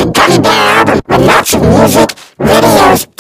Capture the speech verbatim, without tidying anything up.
a gummy bear album with lots of music, videos,